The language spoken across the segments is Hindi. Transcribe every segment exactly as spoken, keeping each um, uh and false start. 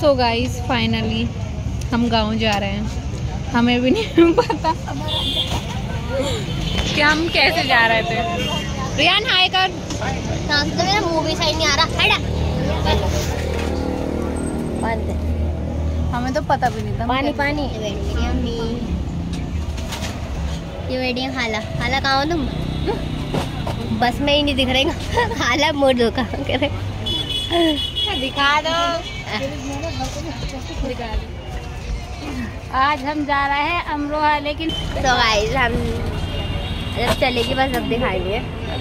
सो गाइस फाइनली हम गांव जा रहे हैं। हमें भी नहीं पता कि हम कैसे जा रहे थे। रियान हाय कर। तो मेरा मुंह भी सही नहीं आ रहा। हमें तो पता भी नहीं था। पानी पानी ये वेडिंग खाला खाला कहाँ हो तुम? बस में ही नहीं दिख रहे। खाला मोड़ दो कहाँ करे दिखा दो। आज हम जा रहे हैं अमरोहा, लेकिन तो गाइस हम जब चलेगी बस अब दिखाएंगे।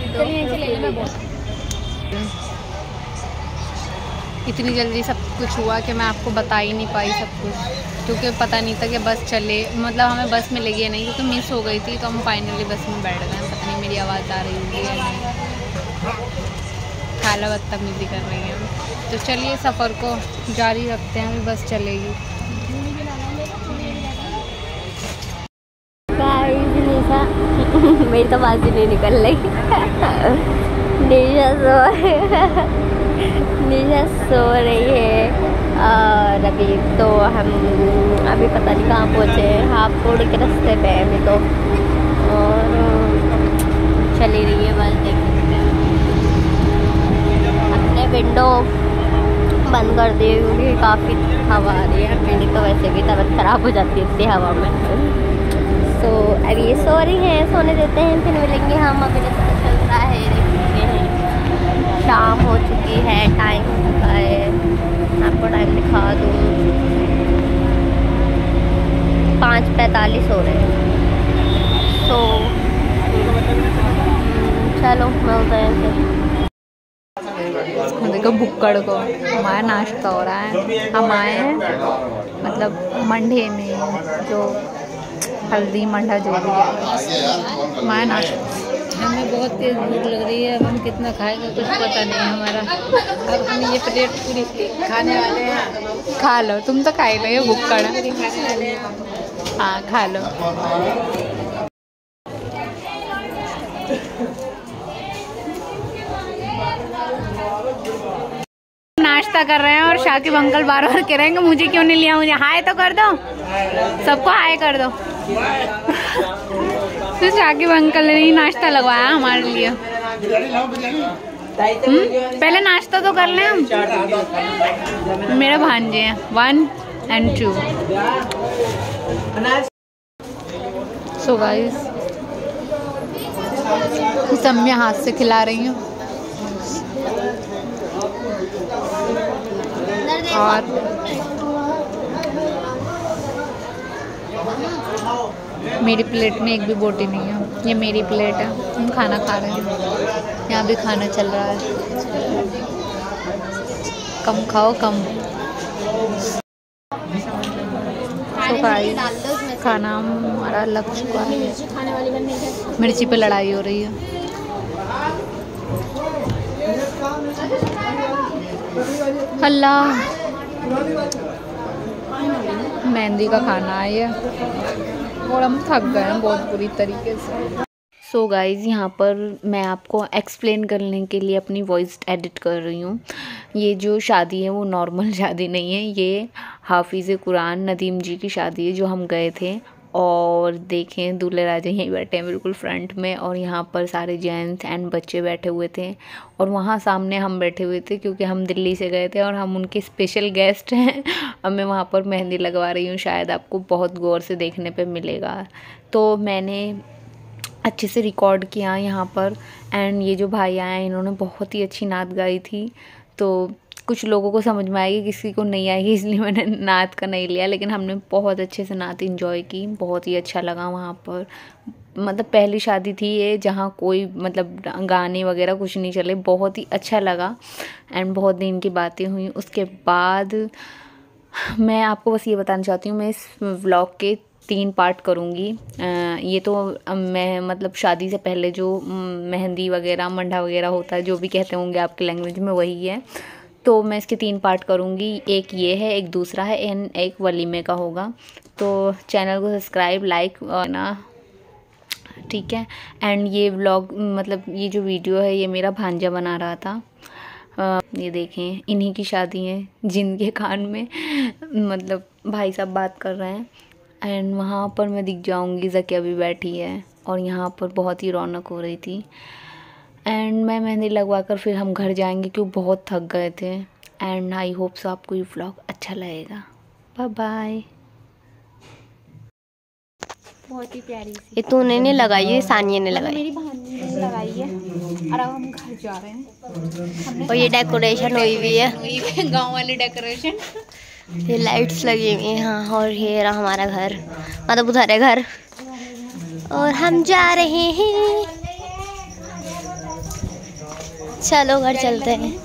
इतनी जल्दी सब कुछ हुआ कि मैं आपको बता ही नहीं पाई सब कुछ, क्योंकि पता नहीं था कि बस चले, मतलब हमें बस मिलेगी या नहीं, क्योंकि मिस हो गई थी। तो हम फाइनली बस में बैठ गए। पता नहीं मेरी आवाज़ आ रही होगी या नहीं। खाला बदतमीजी कर रही है। तो चलिए सफ़र को जारी रखते हैं, अभी बस चलेगी। निशा मेरी तो बात ही नहीं निकल रही। निशा सो निशा सो रही है। और अभी तो हम अभी पता नहीं कहाँ पहुँचे हैं। हाफ रोड के रास्ते पे है अभी तो, और चली रही है बस। देख अपने विंडो बंद कर दी क्योंकि काफ़ी हवा आ रही है। मेरी तो वैसे भी तबीयत ख़राब हो जाती है इतनी हवा में। तो अभी ये सो रही हैं, सोने देते हैं, फिर मिलेंगे हम। अभी तो पता चल रहा है, देखते हैं शाम हो चुकी है, टाइम हो चुका है। आपको टाइम दिखा दूँ, पाँच पैंतालीस हो रहे हैं। तो चलो मिलते हैं। देखो भुक्कड़ को हमारा नाश्ता हो रहा है। हम आए हैं मतलब मंडे में, जो हल्दी मंडा जो भी है हमारा नाश्ता। हमें बहुत तेज़ भूख लग रही है। अब हम कितना खाएंगे कुछ पता नहीं हमारा। अब हम ये प्लेट पूरी खाने वाले हैं। खा लो, तुम तो खा ही लो, ये भुक्कड़ है। हाँ खा लो। नाश्ता कर रहे हैं और शाकिब अंकल बार बार कह रहे हैं कि मुझे क्यों नहीं लिया। मुझे हाय तो कर दो, सबको हाय कर दो। तो शाकिब अंकल ने ही नाश्ता लगवाया हमारे लिए। हुँ? पहले नाश्ता तो कर लें हम। मेरे भांजे हैं one and two. So guys सब मैं हाथ से खिला रही हूँ। और मेरी प्लेट में एक भी बोटी नहीं है। ये मेरी प्लेट है, हम खाना खा रहे हैं। यहाँ भी खाना चल रहा है। कम खाओ कम। तो गाइस खाना हमारा लग चुका है। मिर्ची पे लड़ाई हो रही है। अल्लाह, मेहंदी का खाना है ये, और हम थक गए हैं बहुत बुरी तरीके से। सो गाइज़ यहाँ पर मैं आपको एक्सप्लेन करने के लिए अपनी वॉइस एडिट कर रही हूँ। ये जो शादी है वो नॉर्मल शादी नहीं है, ये हाफिज़ कुरान नदीम जी की शादी है जो हम गए थे। और देखें दूल्हे राजा यहीं बैठे हैं बिल्कुल फ्रंट में, और यहाँ पर सारे जेंट्स एंड बच्चे बैठे हुए थे। और वहाँ सामने हम बैठे हुए थे क्योंकि हम दिल्ली से गए थे और हम उनके स्पेशल गेस्ट हैं। अब मैं वहाँ पर मेहंदी लगवा रही हूँ, शायद आपको बहुत गौर से देखने पे मिलेगा। तो मैंने अच्छे से रिकॉर्ड किया यहाँ पर। एंड ये जो भाई आए हैं इन्होंने बहुत ही अच्छी नात गाई थी। तो कुछ लोगों को समझ में आएगी, किसी को नहीं आएगी, इसलिए मैंने नात का नहीं लिया। लेकिन हमने बहुत अच्छे से नात एंजॉय की, बहुत ही अच्छा लगा वहाँ पर। मतलब पहली शादी थी ये जहाँ कोई मतलब गाने वगैरह कुछ नहीं चले, बहुत ही अच्छा लगा। एंड बहुत दिन की बातें हुई। उसके बाद मैं आपको बस ये बताना चाहती हूँ, मैं इस व्लॉग के तीन पार्ट करूँगी। ये तो मैं मतलब शादी से पहले जो मेहंदी वगैरह मंडा वगैरह होता है, जो भी कहते होंगे आपके लैंग्वेज में, वही है। तो मैं इसके तीन पार्ट करूँगी। एक ये है, एक दूसरा है, एंड एक वलीमे का होगा। तो चैनल को सब्सक्राइब लाइक ना, ठीक है। एंड ये व्लॉग मतलब ये जो वीडियो है ये मेरा भांजा बना रहा था। आ, ये देखें इन्हीं की शादी है जिनके कान में मतलब भाई साहब बात कर रहे हैं। एंड वहाँ पर मैं दिख जाऊँगी, ज़किया भी बैठी है और यहाँ पर बहुत ही रौनक हो रही थी। एंड मैं मेहंदी लगवा कर फिर हम घर जाएंगे क्योंकि बहुत थक गए थे। एंड आई होप सो आपको ये व्लॉग अच्छा लगेगा। Bye bye. बहुत ही प्यारी सी ये तूने नहीं लगाई है, सानिया ने लगाई। मेरी बहन ने लगाई है और अब हम घर जा रहे हैं। और ये डेकोरेशन हुई हुई है, गांव वाली डेकोरेशन, ये लाइट्स लगी हुई हैं। हाँ, और ये रहा हमारा घर, मतलब उधर है घर और हम जा रहे हैं। चलो घर चलते हैं।